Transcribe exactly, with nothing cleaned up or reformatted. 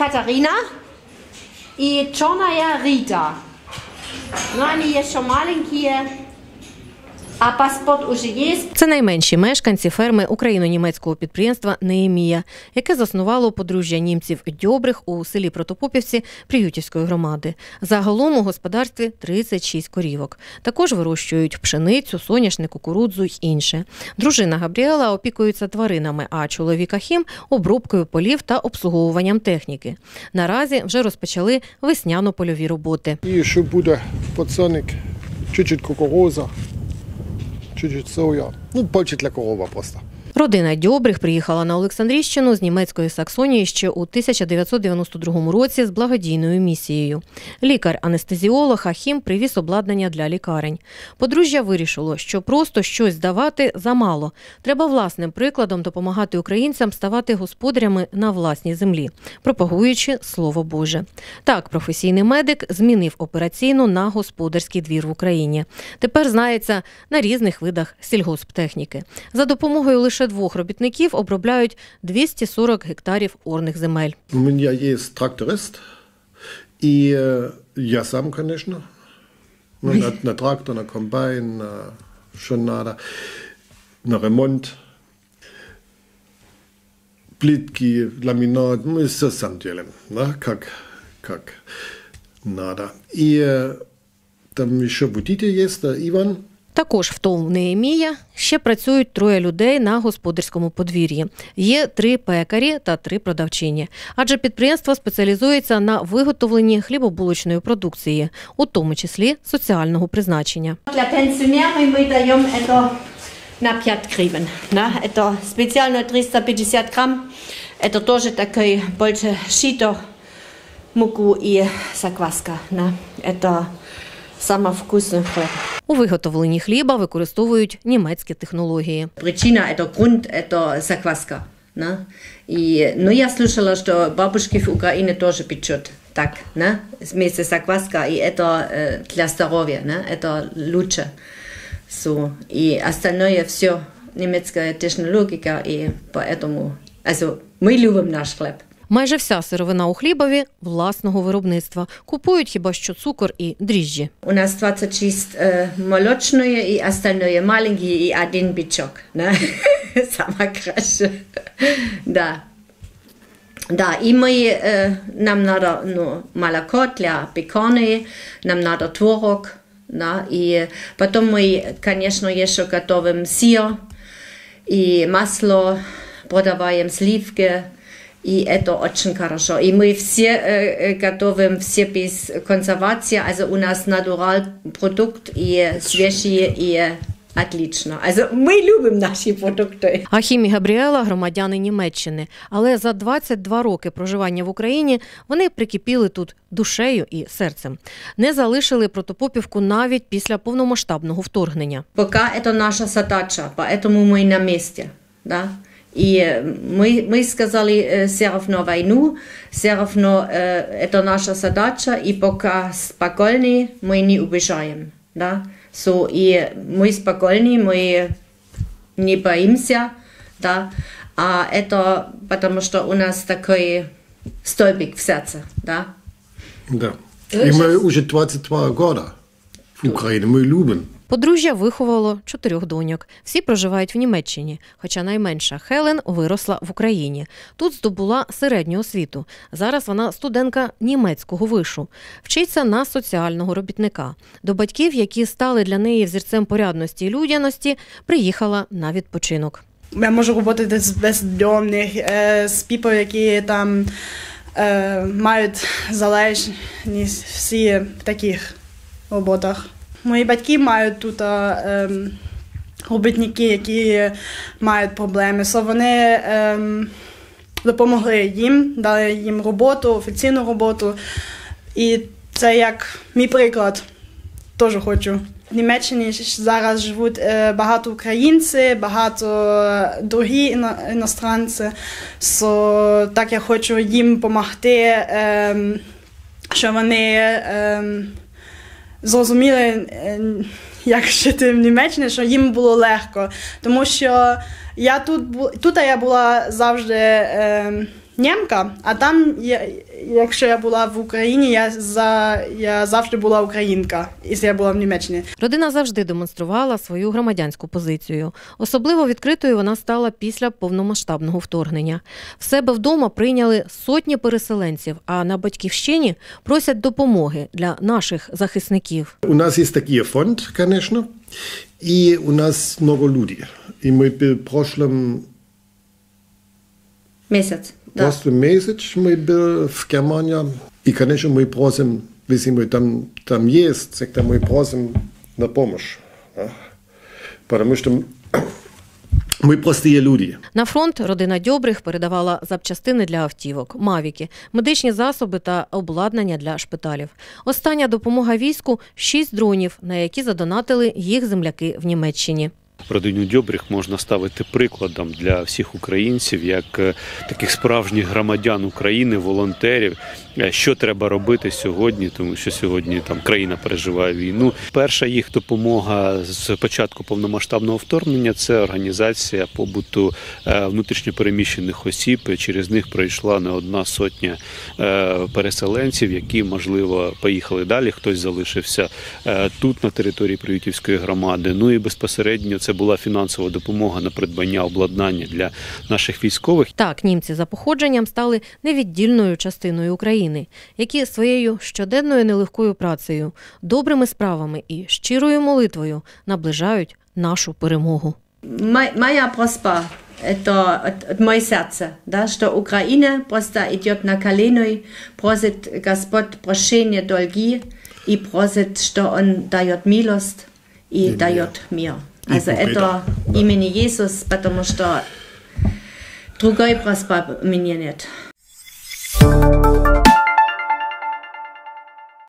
Katarina и черная Рита. Но они еще маленькие. А паспорт уже є. Це найменші мешканці ферми україно-німецького підприємства «Неемія», яке заснувало подружжя німців Дьобрих у селі Протопопівці Приютівської громади. Загалом у господарстві тридцять шість корівок. Також вирощують пшеницю, соняшник, кукурудзу й інше. Дружина Габріела опікується тваринами, а чоловік Ахім – обробкою полів та обслуговуванням техніки. Наразі вже розпочали весняно-польові роботи. І ще буде подсолнух, чуть-чуть кукурудза. Чуть-чуть соя. Ну, польче для корова просто. Родина Дьобрих приїхала на Олександрійщину з німецької Саксонії ще у тисяча дев'ятсот дев'яносто другому році з благодійною місією. Лікар-анестезіолог Ахім привіз обладнання для лікарень. Подружжя вирішило, що просто щось давати замало. Треба власним прикладом допомагати українцям ставати господарями на власній землі, пропагуючи Слово Боже. Так, професійний медик змінив операційну на господарський двір в Україні. Тепер знається на різних видах сільгосптехніки. За допомогою лише двох робітників обробляють двісті сорок гектарів орних земель. У мене є тракторист, і я сам, звісно, на, на трактор, на комбайн, на що треба, на ремонт, плитки, ламінат, ми все сам робимо, як, як треба. І там ще водитель є, Іван. Також в ТОВ «Неемія» ще працюють троє людей на господарському подвір'ї. Є три пекарі та три продавчині. Адже підприємство спеціалізується на виготовленні хлібобулочної продукції, у тому числі соціального призначення. Для пенсіонерів ми даємо це на п'ять гривень. Це спеціально триста п'ятдесят грам. Це теж такий більше шито, муку і закваска. Це саме вкусний хліб. У виготовленні хліба використовують німецькі технології. Причина – це ґрунт, це закваска. І, ну, я слышала, що бабушки в Україні теж печуть так, вместе закваска, і це для здоров'я, це лучше. So, і остальное все німецька технологія, і поэтому, also, ми любимо наш хліб. Майже вся сировина у хлібові – власного виробництва. Купують хіба що цукор і дріжджі. У нас двадцять шість е, молочної і остальное маленькі і один бичок. Саме краще. Да. Да, і ми, е, нам треба ну, молоко для пекони, нам треба творог. Да, і потім ми, звісно, ще готуємо сир і масло, продаємо сливки. И это очень хорошо. И мы все э, готовим все без консервации. Also у нас натуральный продукт и свежие и отлично. Also ми любимо наші продукти. Ахім і Габріела – громадяни Німеччини. Але за двадцять два роки проживання в Україні вони прикипіли тут душею і серцем. Не залишили Протопопівку навіть після повномасштабного вторгнення. Поки це наша задача, тому ми на місці. Да? І ми, ми сказали, все равно війну, все равно це наша задача, і поки спокійні, ми не убіжаємо. Да? So, і ми спокійні, ми не боїмося, да? А це тому, що у нас такий столбик в серці. Да? Да. І ми вже двадцять два роки в Україні, ми любимо. Подружжя виховало чотирьох доньок. Всі проживають в Німеччині, хоча найменша Хелен виросла в Україні. Тут здобула середню освіту. Зараз вона студентка німецького вишу. Вчиться на соціального робітника. До батьків, які стали для неї взірцем порядності і людяності, приїхала на відпочинок. Я можу роботи з бездомних, з піпов, які там е, мають залежність, всі в таких роботах. Мої батьки мають тут е, робітники, які мають проблеми, so вони е, допомогли їм, дали їм роботу, офіційну роботу. І це як мій приклад, теж хочу. В Німеччині зараз живуть е, багато українців, багато другі іностранці, so так я хочу їм допомогти, е, щоб вони е, зрозуміли, як жити в Німеччині, що їм було легко. Тому що я тут, тут я була завжди е, німка, а там, я, якщо я була в Україні, я, за, я завжди була українка, якщо я була в Німеччині. Родина завжди демонструвала свою громадянську позицію. Особливо відкритою вона стала після повномасштабного вторгнення. В себе вдома прийняли сотні переселенців, а на батьківщині просять допомоги для наших захисників. У нас є такий фонд, звісно, і у нас много людей. І ми в прошлом Місяць. В прошлом месяц мы были в Германии, и, конечно, мы просим, если мы там, там есть, тогда мы просим на помощь. Да? Потому что ми прості люди. На фронт родина Дьобрих передавала запчастини для автівок, мавіки, медичні засоби та обладнання для шпиталів. Остання допомога війську – шість дронів, на які задонатили їх земляки в Німеччині. Родину Дьобрих можна ставити прикладом для всіх українців, як таких справжніх громадян України, волонтерів, що треба робити сьогодні, тому що сьогодні там країна переживає війну. Перша їх допомога з початку повномасштабного вторгнення – це організація побуту внутрішньопереміщених осіб. Через них пройшла не одна сотня переселенців, які, можливо, поїхали далі, хтось залишився тут, на території Привітівської громади. Ну і безпосередньо це була фінансова допомога на придбання обладнання для наших військових. Так, німці за походженням стали невіддільною частиною України, які своєю щоденною нелегкою працею, добрими справами і щирою молитвою наближають нашу перемогу. Моя просьба – это от, от моего сердца, да, что Украина просто идет на колено, просит Господь прощения долги и просит, что Он дает милость и дает мир. Also это имени Иисус, потому что другой просьба у меня нет.